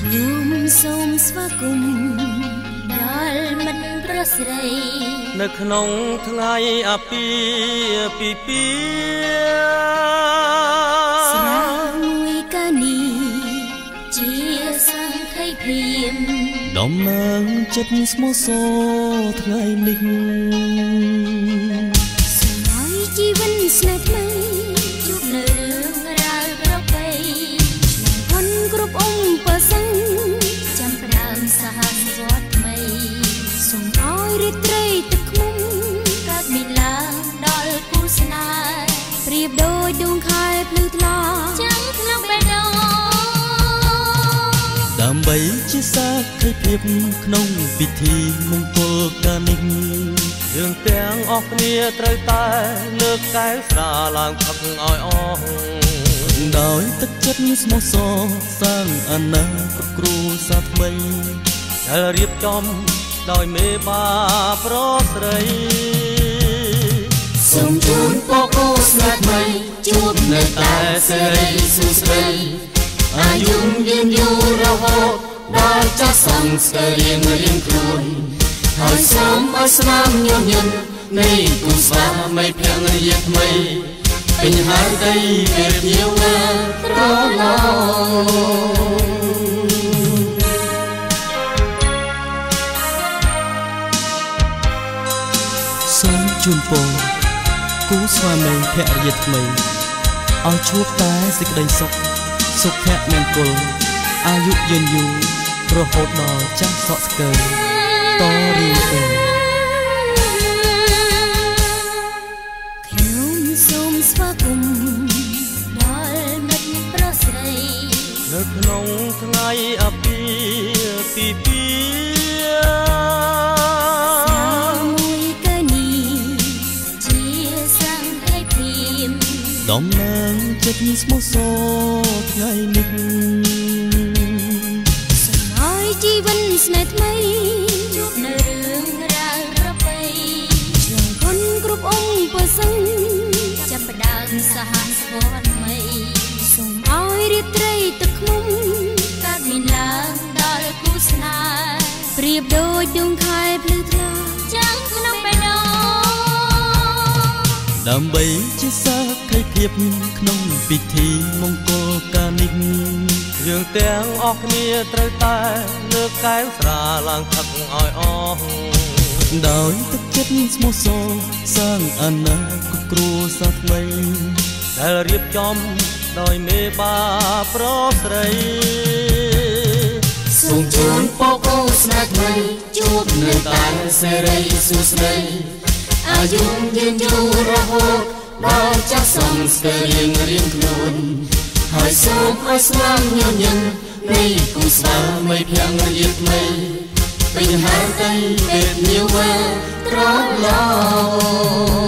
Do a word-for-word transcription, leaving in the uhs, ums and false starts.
សូមស្វាគមន៍ដល់មិត្តប្រុសស្រីនៅក្នុងថ្ងៃអាពាហ៍ពិពាហ៍ស្រាមួយកានីជាសង្ខេបព្រាមដំណើរចិត្តស្មោះសរថ្ងៃនេះសូមឲ្យជីវិតស្នេហ៍ថ្មីជួបនៅរឿងរ៉ាវប្រពៃឆ្លងพ้นគ្រប់អង្ពើសិនចាំផ្ដើមសហវត្តថ្មីសូមឲ្យរីកត្រីទឹកឃ្មុំកើតមានឡើងដល់គូស្នេហ៍ប្រៀបដូចដួងខែភ្លឺថ្លាចាំក្នុងបេះដូងដើម្បីជាសាក្ខីភាពក្នុងពិធីមង្គលការនេះយើងទាំងអស់គ្នាត្រូវតែលើកកែវស្រាឡើងផឹកឲ្យអស់ដោយទឹកចិត្តស្មោះសរសាងអនាគតគ្រួសារថ្មីដែលរៀបចំដោយមេបាប្រុសស្រីសូមជូនពរគូស្នេហ៍ថ្មីជួបនៅតែសេរីសួស្តីអាយុយឺនយូររហូតដល់ចាស់សង្ស្គារៀងរៀងខ្លួនហើយសូមឲ្យស្នាមញញឹមនៃគូស្វាមីភរិយាថ្មីពេញហើយដីពេលភ្ញៀវត្រឡប់សូមជូនពរគូស្វាមីភរិយាថ្មីឲ្យជួបតែសេចក្តីសុខសុភមង្គលអាយុយឺនយូររហូតដល់ចាស់សក់ស្កើតរៀងទៅខ្ញុំសូមស្វាគមន៍ដល់មិត្តប្រុសស្រីនៅក្នុងថ្ងៃអាពាហ៍ពិពាហ៍មួយកានីជាសង្ខេបព្រាមដំណើរចិត្តស្មោះសរថ្ងៃនេះសូមឲ្យជីវិតស្នេហ៍ថ្មីជួបនៅរឿងរ៉ាវប្រពៃឆ្លងพ้นគ្រប់អង្ពើសិនចាប់ផ្ដើមសហវត្តថ្មីសូមឲ្យរីកត្រីទឹកឃ្មុំកើតមានឡើងដល់គូស្នេហ៍ប្រៀបដូចដួងខែភ្លឺថ្លាចាំងក្នុងបេះដូងដើម្បីជាសាក្ខីភាពក្នុងពិធីមង្គលការនេះយើងទាំងអស់គ្នាត្រូវតែលើកកែវស្រាឡើងផឹកឲ្យអស់ដោយទឹកចិត្តស្មោះសរសាងអនាគតគ្រួសារថ្មីដែលរៀបចំដោយមេបាប្រុសស្រីសូមជូនពរគូស្នេហ៍ថ្មីជួបនៅតែសេរីសួស្តីអាយុយឺនយូររហូតដល់ចាស់សង្ស្គារៀងរៀងខ្លួនហើយសូមឲ្យស្នាមញញឹមនៃគូស្វាមីភរិយាថ្មីពេញហើយដីពេលញៀវត្រឡប់